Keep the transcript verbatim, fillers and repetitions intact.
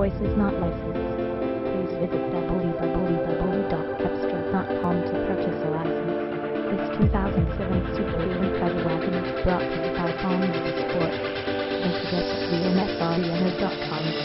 voice is not licensed. Please visit w w w dot cepstral dot com to purchase a license. This two thousand seven Subaru Impreza wagon is brought to you by Palm Motorsport. Don't forget to v m f r e n o dot com.